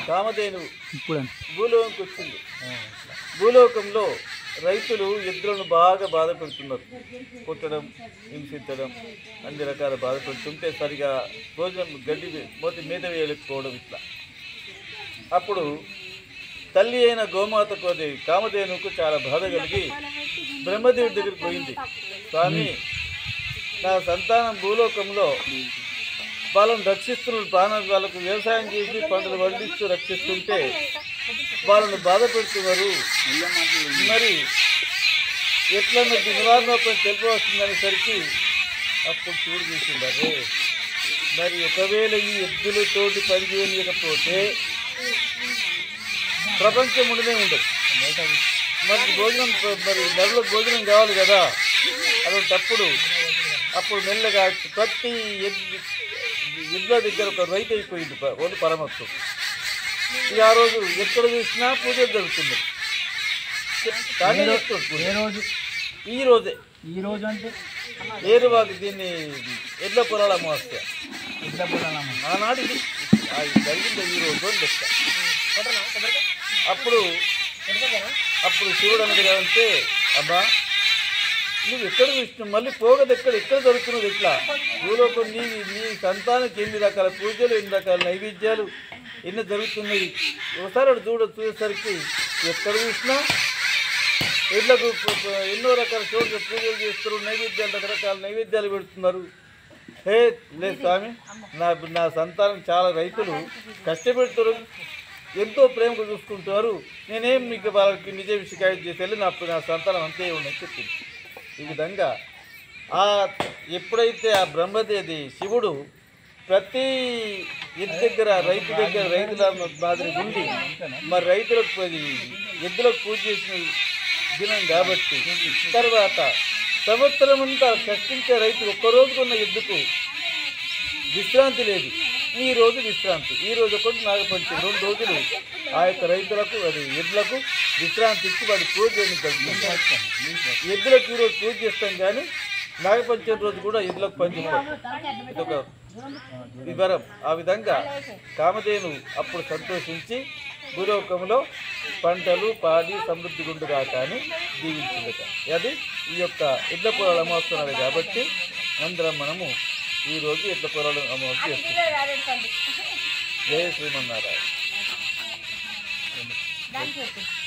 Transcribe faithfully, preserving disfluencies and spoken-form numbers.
కామధేను భూలోకంకి వచ్చింది. భూలోకంలో రైతులు ఎద్దులను బాగా బాధ పెడుతున్నారు. కొట్టడం, హింసించడం, అన్ని రకాల బాధ పెడుతుంటే సరిగా భోజనం గడ్డి పోతే మీద వేయలేకపోవడం ఇట్లా. అప్పుడు తల్లి అయిన గోమాతకు అది కామధేనుకు చాలా బాధ కలిగి బ్రహ్మదేవుడి దగ్గరికి పోయింది. స్వామి, నా సంతానం భూలోకంలో వాళ్ళని రక్షిస్తున్న ప్రాణాలు, వాళ్ళకు వ్యవసాయం చేసి పంటలు పండిస్తూ రక్షిస్తుంటే వాళ్ళని బాధ పెడుతున్నారు. మరి ఎట్లా మీకు నివారణ తెలిపి వస్తుందనేసరికి అప్పుడు చూడు చూసిండారు. మరి ఒకవేళ ఈ ఎద్దులతోటి పనిచేయకపోతే ప్రపంచం ఉండనే ఉండదు. మరి భోజనం, మరి నెలలో భోజనం కావాలి కదా. అలాంటప్పుడు అప్పుడు మెల్లగా ప్రతి ఎద్దు ఎద్దుల దగ్గర ఒక రైతు అయిపోయింది ఓన్లీ పరమత్తు. ఇక ఆ రోజు ఎక్కడ చూసినా పూజ జరుగుతుంది. కానీ ఈ రోజే ఈ రోజు అంటే ఏరువాకు దీన్ని ఎడ్ల పొలాల అమావాస్య. ఎడ్ల పొలాల ఆనాడు ఇది జరిగింది ఈ రోజు అని లెక్క. అప్పుడు అప్పుడు శివుడు అన్నది కదంటే, అబ్బా నువ్వు ఎక్కడ చూసినావు, మళ్ళీ పోగదు ఎక్కడ ఎక్కడ దొరుకుతున్నది ఇట్లా భూలోకం నీ నీ సంతానానికి ఎన్ని రకాల పూజలు, ఎన్ని రకాల నైవేద్యాలు ఎన్ని జరుగుతున్నాయి. ఒకసారి అటు చూడ చూసేసరికి ఎక్కడ చూసినా ఎడ్లకు ఎన్నో రకాల చోట్ల పూజలు చేస్తారు, నైవేద్యాలు రకరకాల నైవేద్యాలు పెడుతున్నారు. హే లేదు స్వామి, నా నా సంతానం చాలా రైతులు కష్టపెడుతారు, ఎంతో ప్రేమగా చూసుకుంటారు. నేనేం మీకు వాళ్ళకి నిజ షికాయత్ చేసేది నా నా సంతానం అంతే ఉండని చెప్పింది. ఈ విధంగా ఆ ఎప్పుడైతే ఆ బ్రహ్మదేవి శివుడు ప్రతి ఎద్దు దగ్గర రైతు దగ్గర రైతుల మాదిరి ఉండి మరి రైతులకు ఎద్దులకు పూజ చేసిన దినం కాబట్టి తర్వాత సంవత్సరం అంతా కష్టించే రైతు ఒక్కరోజుకున్న ఎద్దుకు విశ్రాంతి లేదు. ఈ రోజు విశ్రాంతి, ఈ రోజు ఒకటి నాగపంచమి, రెండు రోజులు ఆ యొక్క రైతులకు అది ఎద్దులకు విశ్రాంతి ఇచ్చి వాడి పూజ చేయడం. ఎద్దులకు ఈరోజు పూజ చేస్తాం కానీ నాగపంచమి రోజు కూడా ఎద్దులకు పంచుతాం. ఇదొక వివరం. ఆ విధంగా కామధేను అప్పుడు సంతోషించి భూలోకంలో పంటలు పాడి సమృద్ధి గుండుగా కానీ దీవించిందట. అది ఈ యొక్క ఎడ్ల పొలాలు అమావాస్య కాబట్టి అందరం మనము ఈరోజు ఎడ్ల పొలాలు అమావాస్య చేస్తున్నాం. జయ శ్రీమన్నారాయణ.